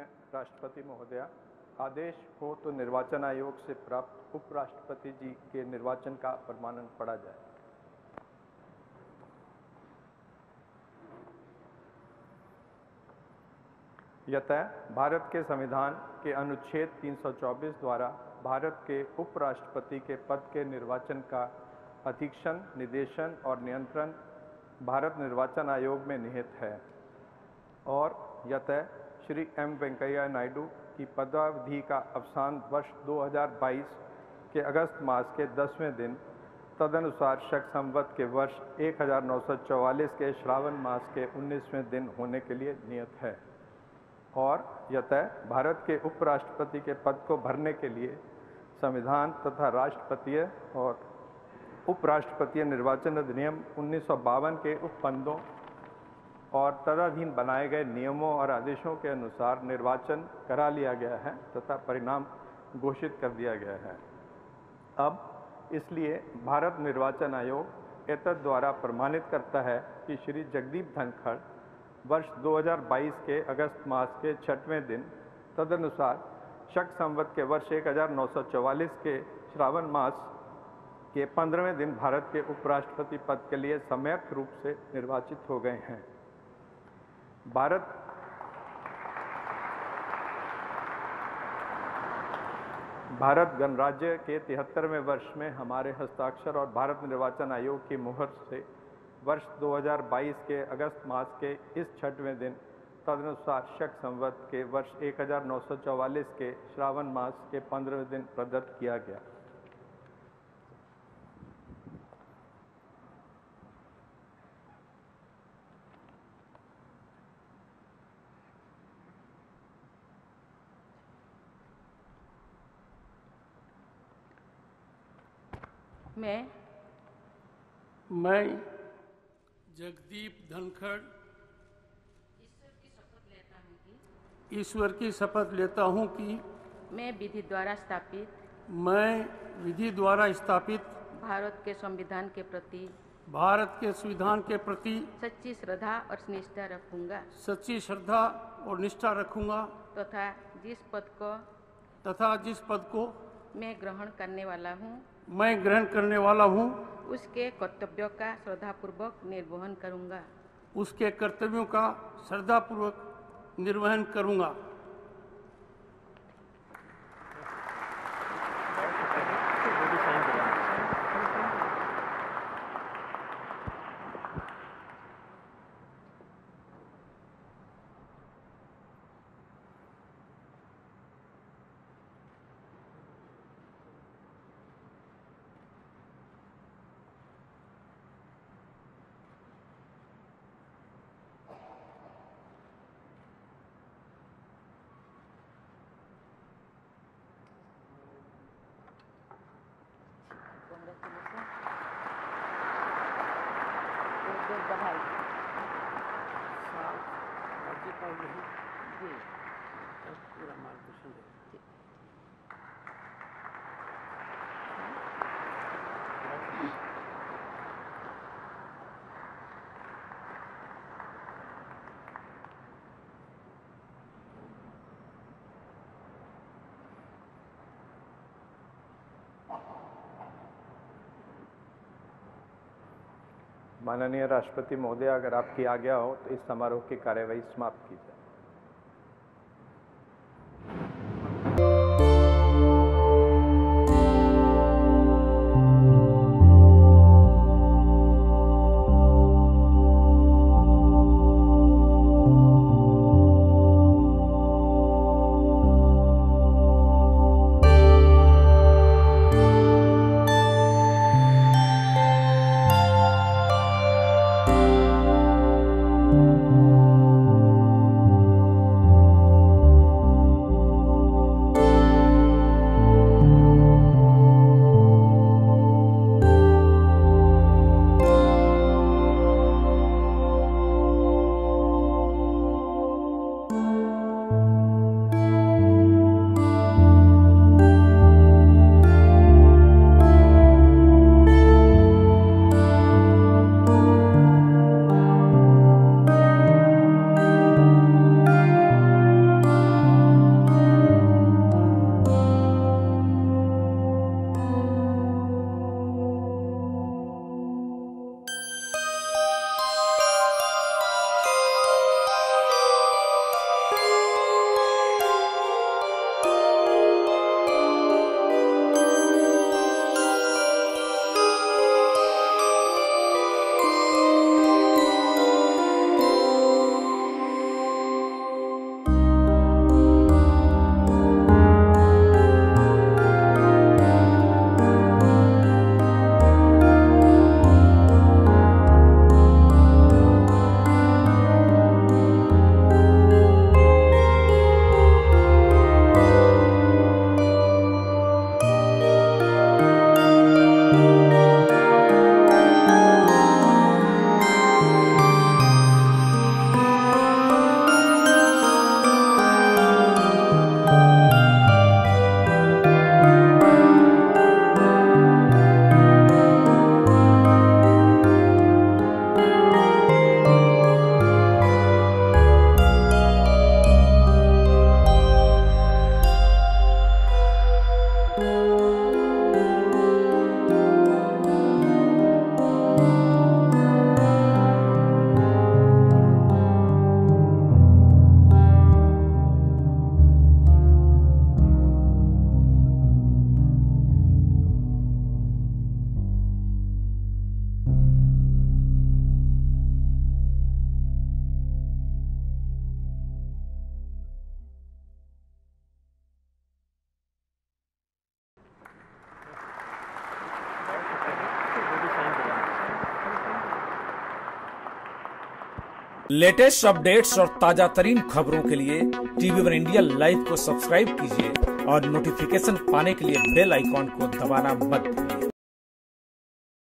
राष्ट्रपति महोदया, आदेश हो तो निर्वाचन आयोग से प्राप्त उपराष्ट्रपति जी के निर्वाचन का प्रमाणन पढ़ा जाए। यतः भारत के संविधान के अनुच्छेद 324 द्वारा भारत के उपराष्ट्रपति के पद के निर्वाचन का अधीक्षण, निर्देशन और नियंत्रण भारत निर्वाचन आयोग में निहित है और यतः श्री एम वेंकैया नायडू की पदावधि का अवसान वर्ष 2022 के अगस्त मास के 10वें दिन तदनुसार शक संवत के वर्ष 1944 के श्रावण मास के 19वें दिन होने के लिए नियत है और यतः भारत के उपराष्ट्रपति के पद को भरने के लिए संविधान तथा राष्ट्रपतीय और उपराष्ट्रपतीय निर्वाचन अधिनियम 1952 के उपबंधों और तदधीन बनाए गए नियमों और आदेशों के अनुसार निर्वाचन करा लिया गया है तथा परिणाम घोषित कर दिया गया है। अब इसलिए भारत निर्वाचन आयोग एतद द्वारा प्रमाणित करता है कि श्री जगदीप धनखड़ वर्ष 2022 के अगस्त मास के 6वें दिन तदनुसार शक संवत के वर्ष 1944 के श्रावण मास के 15वें दिन भारत के उपराष्ट्रपति पद के लिए सम्यक रूप से निर्वाचित हो गए हैं। भारत गणराज्य के 73वें वर्ष में हमारे हस्ताक्षर और भारत निर्वाचन आयोग की मुहर से वर्ष 2022 के अगस्त मास के इस 6वें दिन तदनुसार शक संवत के वर्ष 1944 के श्रावण मास के 15वें दिन प्रदत्त किया गया। मैं जगदीप धनखड़ ईश्वर की शपथ लेता हूँ कि मैं विधि द्वारा स्थापित भारत के संविधान के प्रति सच्ची श्रद्धा और निष्ठा रखूंगा तथा जिस पद को मैं ग्रहण करने वाला हूँ उसके कर्तव्यों का श्रद्धापूर्वक निर्वहन करूंगा। माननीय राष्ट्रपति महोदय, अगर आपकी आज्ञा हो तो इस समारोह की कार्यवाही समाप्त की जाए। लेटेस्ट अपडेट्स और ताजा तरीन खबरों के लिए TV1 इंडिया लाइव को सब्सक्राइब कीजिए और नोटिफिकेशन पाने के लिए बेल आइकॉन को दबाना मत भूलिए।